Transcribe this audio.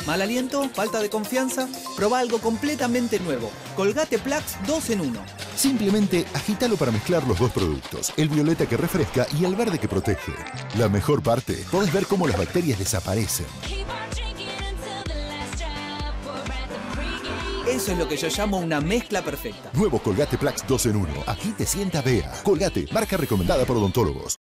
¿Mal aliento? ¿Falta de confianza? Proba algo completamente nuevo. Colgate Plax 2 en 1. Simplemente agítalo para mezclar los dos productos, el violeta que refresca y el verde que protege. La mejor parte, podés ver cómo las bacterias desaparecen. Eso es lo que yo llamo una mezcla perfecta. Nuevo Colgate Plax 2 en 1. Aquí te sienta Bea. Colgate, marca recomendada por odontólogos.